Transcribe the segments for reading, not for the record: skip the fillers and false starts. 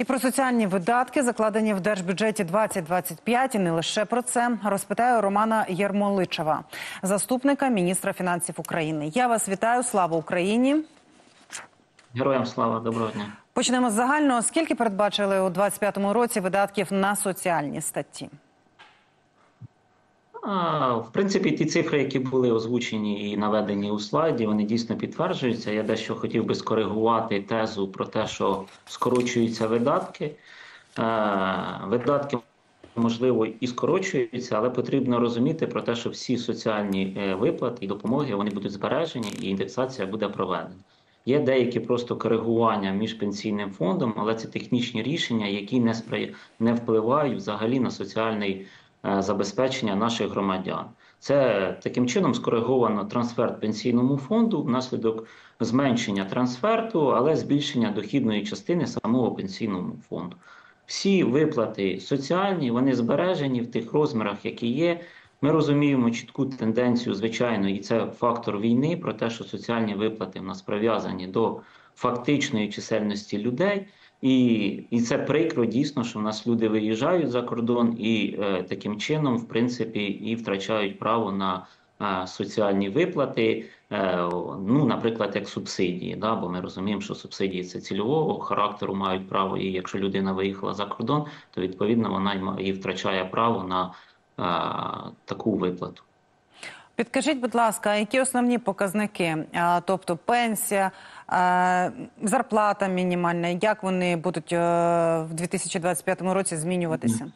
І про соціальні видатки, закладені в Держбюджеті 2025, і не лише про це, розпитаю Романа Єрмоличева, заступника міністра фінансів України. Я вас вітаю, слава Україні! Героям слава, доброго дня. Почнемо з загального. Скільки передбачили у 2025 році видатків на соціальні статті? В принципі, ті цифри, які були озвучені і наведені у слайді, вони дійсно підтверджуються. Я дещо хотів би скоригувати тезу про те, що скорочуються видатки. Видатки, можливо, і скорочуються, але потрібно розуміти про те, що всі соціальні виплати і допомоги, вони будуть збережені і індексація буде проведена. Є деякі просто коригування між пенсійним фондом, але це технічні рішення, які не впливають взагалі на соціальний забезпечення наших громадян. Це таким чином скориговано трансфер пенсійному фонду внаслідок зменшення трансферту, але збільшення дохідної частини самого пенсійному фонду. Всі виплати соціальні, вони збережені в тих розмірах, які є. Ми розуміємо чітку тенденцію, звичайно, і це фактор війни, про те, що соціальні виплати в нас прив'язані до фактичної чисельності людей. І це прикро дійсно, що в нас люди виїжджають за кордон і таким чином, в принципі, і втрачають право на соціальні виплати, ну, наприклад, як субсидії, да? Бо ми розуміємо, що субсидії це цільового характеру, мають право, і якщо людина виїхала за кордон, то відповідно вона і втрачає право на таку виплату. Підкажіть, будь ласка, які основні показники, тобто пенсія, зарплата мінімальна, як вони будуть в 2025 році змінюватися?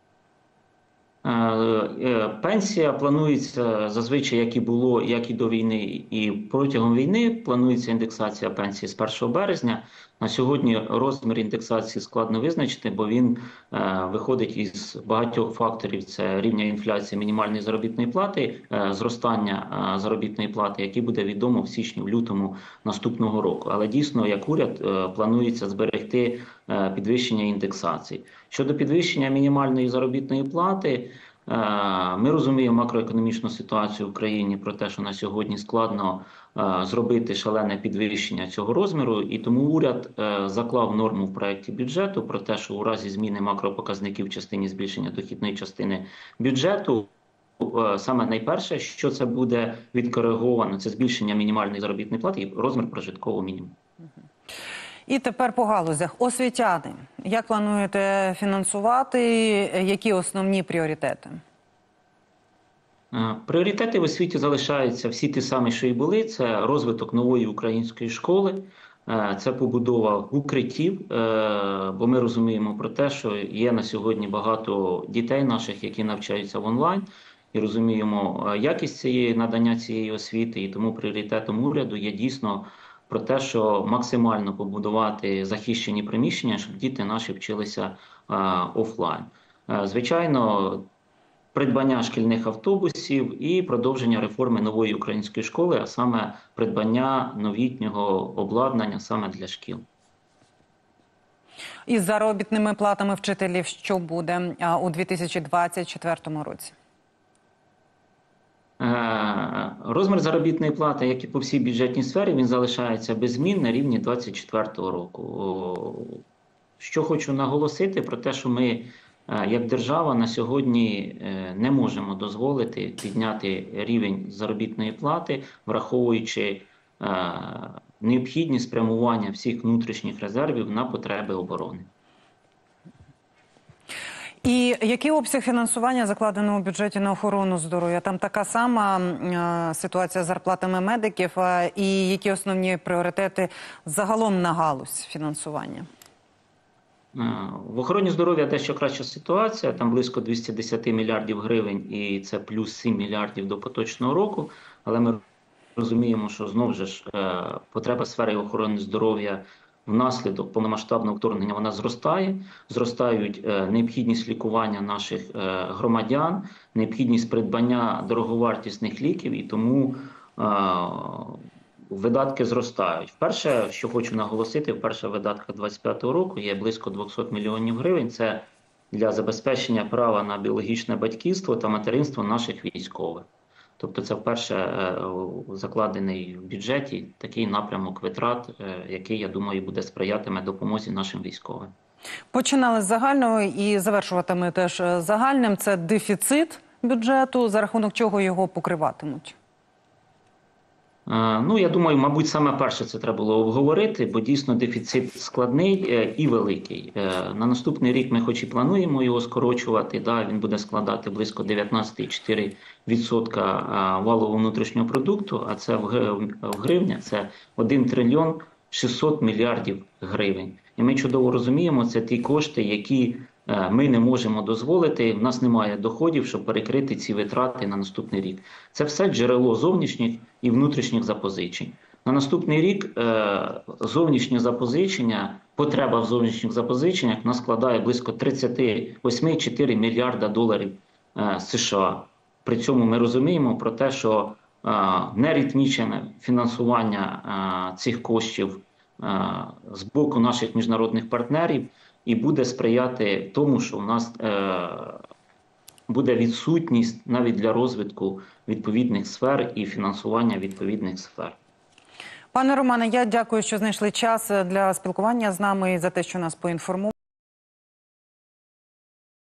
Пенсія планується зазвичай, як і було, як і до війни, і протягом війни планується індексація пенсії з 1 березня. На сьогодні розмір індексації складно визначити, бо він виходить із багатьох факторів. Це рівня інфляції мінімальної заробітної плати, зростання заробітної плати, яке буде відомо в січні-лютому наступного року. Але дійсно, як уряд, планується зберегти підвищення індексації. Щодо підвищення мінімальної заробітної плати, ми розуміємо макроекономічну ситуацію в країні про те, що на сьогодні складно зробити шалене підвищення цього розміру, і тому уряд заклав норму в проєкті бюджету про те, що у разі зміни макропоказників в частині збільшення дохідної частини бюджету, саме найперше, що це буде відкориговано, це збільшення мінімальної заробітної плати і розмір прожиткового мінімуму. І тепер по галузях. Освітяни. Як плануєте фінансувати? Які основні пріоритети? Пріоритети в освіті залишаються всі ті самі, що і були. Це розвиток нової української школи, це побудова укриттів, бо ми розуміємо про те, що є на сьогодні багато дітей наших, які навчаються в онлайн, і розуміємо якість надання цієї освіти, і тому пріоритетом уряду є дійсно про те, що максимально побудувати захищені приміщення, щоб діти наші вчилися офлайн. Звичайно, придбання шкільних автобусів і продовження реформи нової української школи, а саме придбання новітнього обладнання саме для шкіл. Із заробітними платами вчителів що буде у 2024 році? Розмір заробітної плати, як і по всій бюджетній сфері, він залишається без змін на рівні 2024 року. Що хочу наголосити про те, що ми, як держава, на сьогодні не можемо дозволити підняти рівень заробітної плати, враховуючи необхідність спрямування всіх внутрішніх резервів на потреби оборони. І який обсяг фінансування закладено у бюджеті на охорону здоров'я? Там така сама ситуація з зарплатами медиків. І які основні пріоритети загалом на галузь фінансування? В охороні здоров'я дещо краща ситуація. Там близько 210 мільярдів гривень, і це плюс 7 мільярдів до поточного року. Але ми розуміємо, що знову ж потреба сфери охорони здоров'я внаслідок повномасштабного вторгнення вона зростає, зростають необхідність лікування наших громадян, необхідність придбання дороговартісних ліків, і тому видатки зростають. Вперше, що хочу наголосити, вперше в видатках 2025 року є близько 200 мільйонів гривень. Це для забезпечення права на біологічне батьківство та материнство наших військових. Тобто це вперше закладений в бюджеті такий напрямок витрат, який, я думаю, буде сприятиме допомозі нашим військовим. Починали з загального і завершуватиме теж загальним. Це дефіцит бюджету, за рахунок чого його покриватимуть. Ну, я думаю, мабуть, саме перше це треба було обговорити, бо дійсно дефіцит складний і великий. На наступний рік ми хоч і плануємо його скорочувати, да, він буде складати близько 19,4% валового внутрішнього продукту, а це в гривнях, це 1 трильйон 600 мільярдів гривень. І ми чудово розуміємо, це ті кошти, які ми не можемо дозволити, в нас немає доходів, щоб перекрити ці витрати на наступний рік. Це все джерело зовнішніх і внутрішніх запозичень. На наступний рік зовнішні запозичення, потреба в зовнішніх запозиченнях у нас складає близько 38,4 мільярда доларів США. При цьому ми розуміємо про те, що неритмічне фінансування цих коштів з боку наших міжнародних партнерів і буде сприяти тому, що у нас буде відсутність навіть для розвитку відповідних сфер і фінансування відповідних сфер. Пане Романе, я дякую, що знайшли час для спілкування з нами і за те, що нас поінформували.